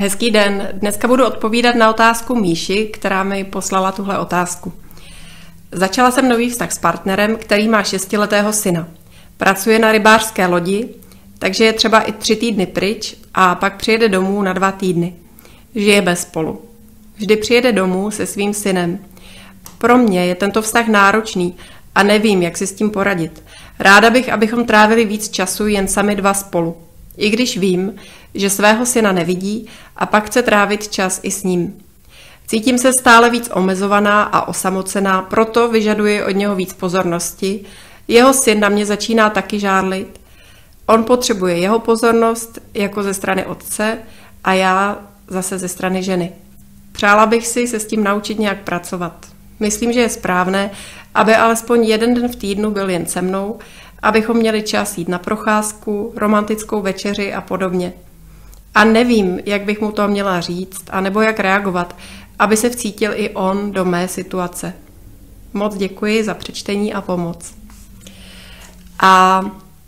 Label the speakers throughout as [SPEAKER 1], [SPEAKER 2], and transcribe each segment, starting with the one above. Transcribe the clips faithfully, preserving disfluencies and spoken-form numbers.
[SPEAKER 1] Hezký den. Dneska budu odpovídat na otázku Míši, která mi poslala tuhle otázku. Začala jsem nový vztah s partnerem, který má šestiletého syna. Pracuje na rybářské lodi, takže je třeba i tři týdny pryč a pak přijede domů na dva týdny. Žijeme spolu. Vždy přijede domů se svým synem. Pro mě je tento vztah náročný a nevím, jak si s tím poradit. Ráda bych, abychom trávili víc času jen sami dva spolu. I když vím, že svého syna nevidí a pak chce trávit čas i s ním. Cítím se stále víc omezovaná a osamocená, proto vyžaduji od něho víc pozornosti. Jeho syn na mě začíná taky žárlit. On potřebuje jeho pozornost jako ze strany otce a já zase ze strany ženy. Přála bych si se s tím naučit nějak pracovat. Myslím, že je správné, aby alespoň jeden den v týdnu byl jen se mnou, abychom měli čas jít na procházku, romantickou večeři a podobně. A nevím, jak bych mu to měla říct, anebo jak reagovat, aby se vcítil i on do mé situace. Moc děkuji za přečtení a pomoc. A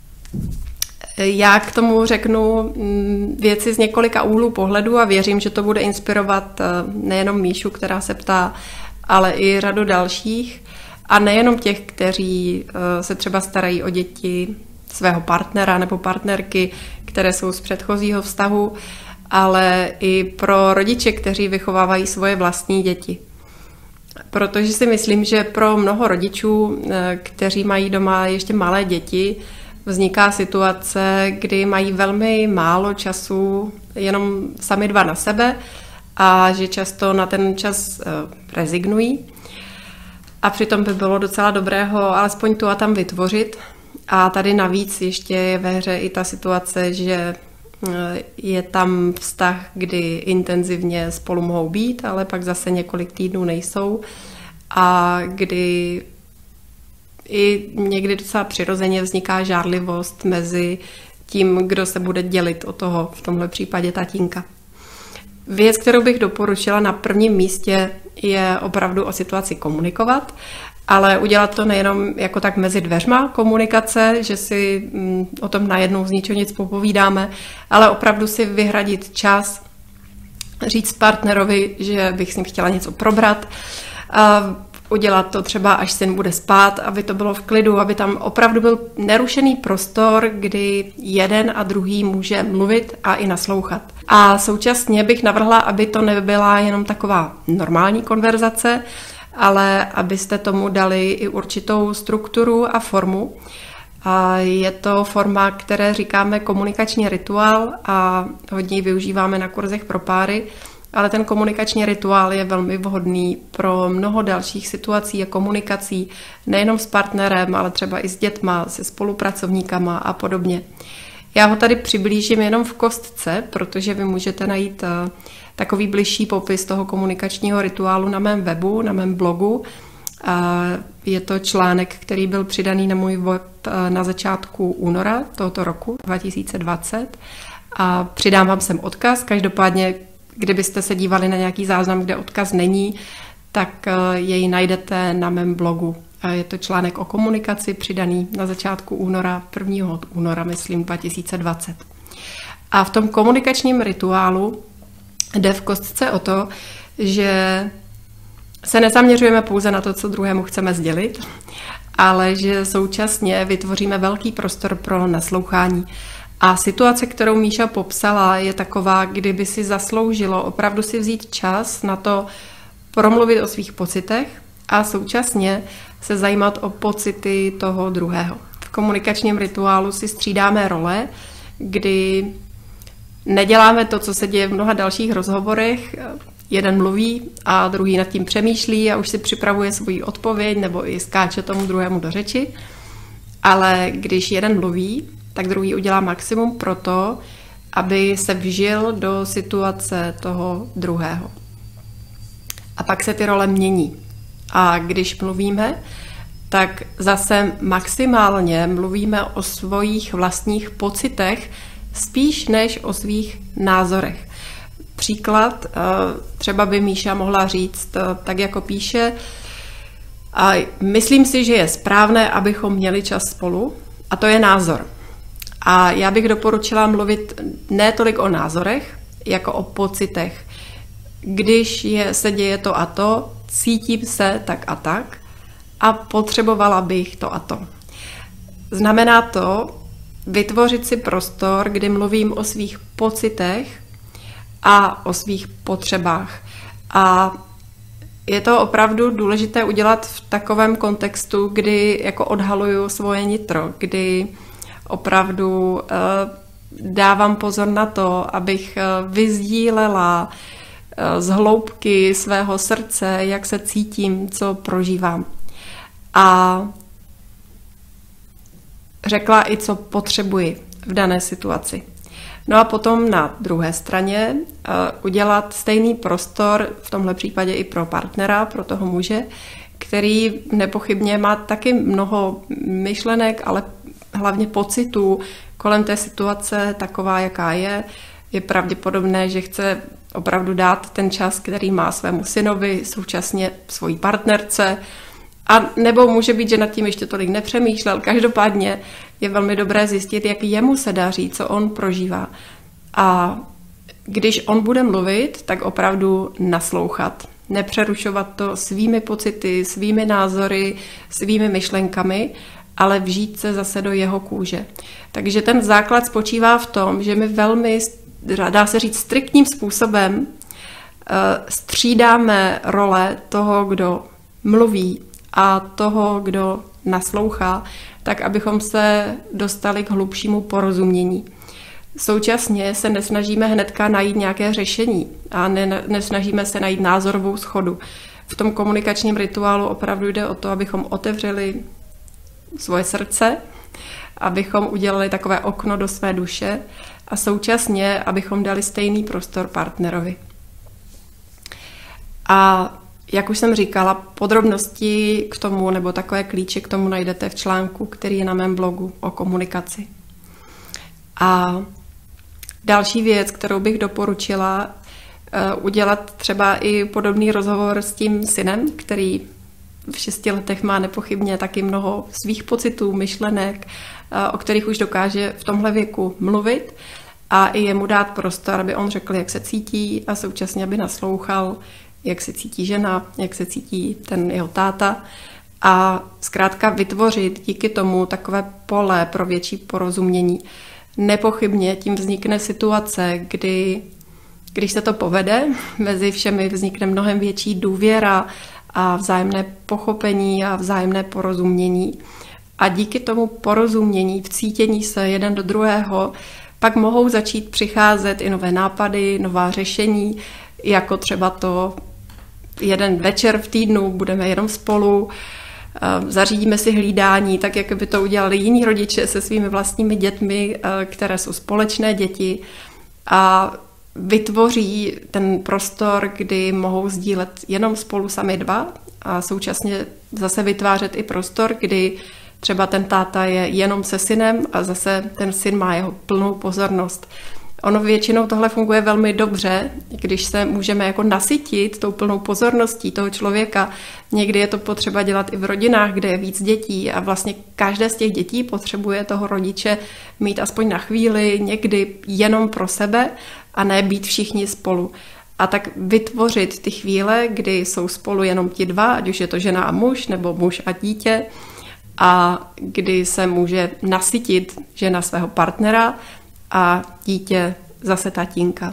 [SPEAKER 1] já k tomu řeknu věci z několika úhlů pohledu a věřím, že to bude inspirovat nejenom Míšu, která se ptá, ale i řadu dalších. A nejenom těch, kteří se třeba starají o děti svého partnera nebo partnerky, které jsou z předchozího vztahu, ale i pro rodiče, kteří vychovávají svoje vlastní děti. Protože si myslím, že pro mnoho rodičů, kteří mají doma ještě malé děti, vzniká situace, kdy mají velmi málo času jenom sami dva na sebe a že často na ten čas rezignují. A přitom by bylo docela dobré ho alespoň tu a tam vytvořit. A tady navíc ještě je ve hře i ta situace, že je tam vztah, kdy intenzivně spolu mohou být, ale pak zase několik týdnů nejsou. A kdy i někdy docela přirozeně vzniká žárlivost mezi tím, kdo se bude dělit o toho, v tomhle případě tatínka. Věc, kterou bych doporučila na prvním místě, je opravdu o situaci komunikovat, ale udělat to nejenom jako tak mezi dveřma komunikace, že si o tom najednou z ničeho nic popovídáme, ale opravdu si vyhradit čas, říct partnerovi, že bych s ním chtěla něco probrat, a udělat to třeba, až syn bude spát, aby to bylo v klidu, aby tam opravdu byl nerušený prostor, kdy jeden a druhý může mluvit a i naslouchat. A současně bych navrhla, aby to nebyla jenom taková normální konverzace, ale abyste tomu dali i určitou strukturu a formu. A je to forma, které říkáme komunikační rituál a hodně ji využíváme na kurzech pro páry, ale ten komunikační rituál je velmi vhodný pro mnoho dalších situací a komunikací, nejenom s partnerem, ale třeba i s dětma, se spolupracovníkama a podobně. Já ho tady přiblížím jenom v kostce, protože vy můžete najít takový bližší popis toho komunikačního rituálu na mém webu, na mém blogu. Je to článek, který byl přidaný na můj web na začátku února tohoto roku dva tisíce dvacet a přidám vám sem odkaz. Každopádně, kdybyste se dívali na nějaký záznam, kde odkaz není, tak jej najdete na mém blogu. Je to článek o komunikaci přidaný na začátku února, prvního února, myslím, dva tisíce dvacet. A v tom komunikačním rituálu jde v kostce o to, že se nezaměřujeme pouze na to, co druhému chceme sdělit, ale že současně vytvoříme velký prostor pro naslouchání. A situace, kterou Míša popsala, je taková, kdyby si zasloužilo opravdu si vzít čas na to promluvit o svých pocitech a současně se zajímat o pocity toho druhého. V komunikačním rituálu si střídáme role, kdy neděláme to, co se děje v mnoha dalších rozhovorech. Jeden mluví a druhý nad tím přemýšlí a už si připravuje svoji odpověď nebo i skáče tomu druhému do řeči. Ale když jeden mluví, tak druhý udělá maximum pro to, aby se vžil do situace toho druhého. A pak se ty role mění. A když mluvíme, tak zase maximálně mluvíme o svých vlastních pocitech spíš než o svých názorech. Příklad, třeba by Míša mohla říct, tak jako píše, a myslím si, že je správné, abychom měli čas spolu, a to je názor. A já bych doporučila mluvit ne tolik o názorech, jako o pocitech. Když je, se děje to a to, cítím se tak a tak a potřebovala bych to a to. Znamená to vytvořit si prostor, kdy mluvím o svých pocitech a o svých potřebách. A je to opravdu důležité udělat v takovém kontextu, kdy jako odhaluju svoje nitro, kdy opravdu uh, dávám pozor na to, abych uh, vyzdílela uh, z hloubky svého srdce, jak se cítím, co prožívám. A řekla i, co potřebuji v dané situaci. No a potom na druhé straně uh, udělat stejný prostor, v tomhle případě i pro partnera, pro toho muže, který nepochybně má taky mnoho myšlenek, ale hlavně pocitů kolem té situace taková, jaká je. Je pravděpodobné, že chce opravdu dát ten čas, který má svému synovi, současně svojí partnerce. A nebo může být, že nad tím ještě tolik nepřemýšlel. Každopádně je velmi dobré zjistit, jak jemu se daří, co on prožívá. A když on bude mluvit, tak opravdu naslouchat. Nepřerušovat to svými pocity, svými názory, svými myšlenkami, ale vžít se zase do jeho kůže. Takže ten základ spočívá v tom, že my velmi, dá se říct, striktním způsobem střídáme role toho, kdo mluví, a toho, kdo naslouchá, tak abychom se dostali k hlubšímu porozumění. Současně se nesnažíme hnedka najít nějaké řešení a ne, nesnažíme se najít názorovou shodu. V tom komunikačním rituálu opravdu jde o to, abychom otevřeli svoje srdce, abychom udělali takové okno do své duše a současně, abychom dali stejný prostor partnerovi. A jak už jsem říkala, podrobnosti k tomu nebo takové klíče k tomu najdete v článku, který je na mém blogu o komunikaci. A další věc, kterou bych doporučila, udělat třeba i podobný rozhovor s tím synem, který v šesti letech má nepochybně taky mnoho svých pocitů, myšlenek, o kterých už dokáže v tomhle věku mluvit a i jemu dát prostor, aby on řekl, jak se cítí a současně, aby naslouchal, jak se cítí žena, jak se cítí ten jeho táta a zkrátka vytvořit díky tomu takové pole pro větší porozumění. Nepochybně tím vznikne situace, kdy, když se to povede, mezi všemi vznikne mnohem větší důvěra a vzájemné pochopení a vzájemné porozumění. A díky tomu porozumění, vcítění se jeden do druhého, pak mohou začít přicházet i nové nápady, nová řešení, jako třeba to, jeden večer v týdnu budeme jenom spolu, zařídíme si hlídání, tak jak by to udělali jiní rodiče se svými vlastními dětmi, které jsou společné děti a vytvoří ten prostor, kdy mohou sdílet jenom spolu sami dva a současně zase vytvářet i prostor, kdy třeba ten táta je jenom se synem a zase ten syn má jeho plnou pozornost. Ono většinou tohle funguje velmi dobře, když se můžeme jako nasytit tou plnou pozorností toho člověka. Někdy je to potřeba dělat i v rodinách, kde je víc dětí a vlastně každé z těch dětí potřebuje toho rodiče mít aspoň na chvíli, někdy jenom pro sebe a ne být všichni spolu. A tak vytvořit ty chvíle, kdy jsou spolu jenom ti dva, ať už je to žena a muž nebo muž a dítě, a kdy se může nasytit žena svého partnera a dítě zase tatínka.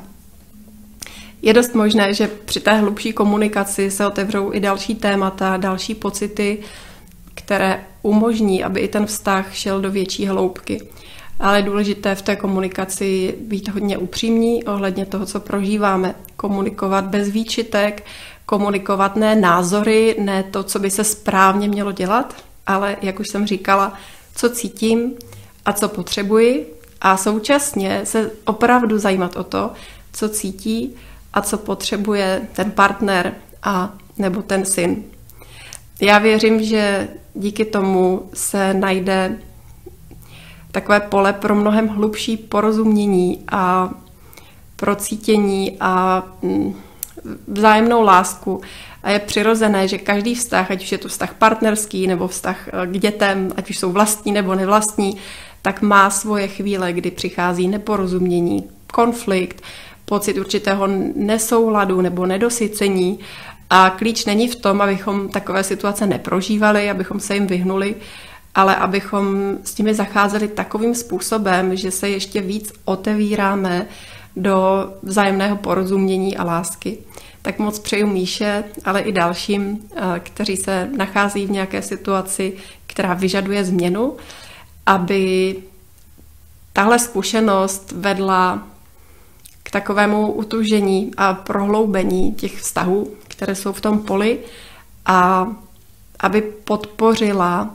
[SPEAKER 1] Je dost možné, že při té hlubší komunikaci se otevřou i další témata, další pocity, které umožní, aby i ten vztah šel do větší hloubky. Ale je důležité v té komunikaci být hodně upřímní ohledně toho, co prožíváme. Komunikovat bez výčitek, komunikovat ne názory, ne to, co by se správně mělo dělat, ale, jak už jsem říkala, co cítím a co potřebuji a současně se opravdu zajímat o to, co cítí a co potřebuje ten partner a nebo ten syn. Já věřím, že díky tomu se najde takové pole pro mnohem hlubší porozumění a procítění a vzájemnou lásku. A je přirozené, že každý vztah, ať už je to vztah partnerský nebo vztah k dětem, ať už jsou vlastní nebo nevlastní, tak má svoje chvíle, kdy přichází neporozumění, konflikt, pocit určitého nesouladu nebo nedosycení. A klíč není v tom, abychom takové situace neprožívali, abychom se jim vyhnuli, ale abychom s nimi zacházeli takovým způsobem, že se ještě víc otevíráme do vzájemného porozumění a lásky. Tak moc přeju Míše, ale i dalším, kteří se nachází v nějaké situaci, která vyžaduje změnu, aby tahle zkušenost vedla k takovému utužení a prohloubení těch vztahů, které jsou v tom poli, a aby podpořila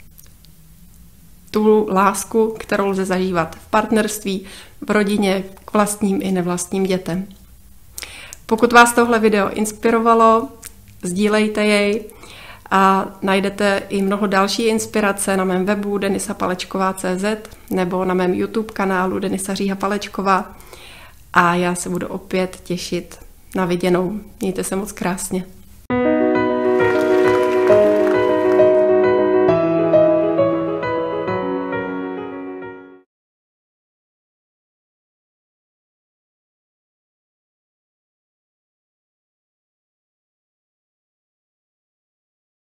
[SPEAKER 1] tu lásku, kterou lze zažívat v partnerství, v rodině, k vlastním i nevlastním dětem. Pokud vás tohle video inspirovalo, sdílejte jej a najdete i mnoho další inspirace na mém webu denisa palečková tečka cé zet nebo na mém YouTube kanálu Denisa Říha Palečková a já se budu opět těšit na viděnou. Mějte se moc krásně.